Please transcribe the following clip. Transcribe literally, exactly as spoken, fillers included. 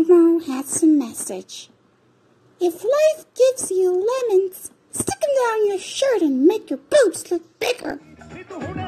Elmo has a message. If life gives you lemons, stick them down your shirt and make your boobs look bigger.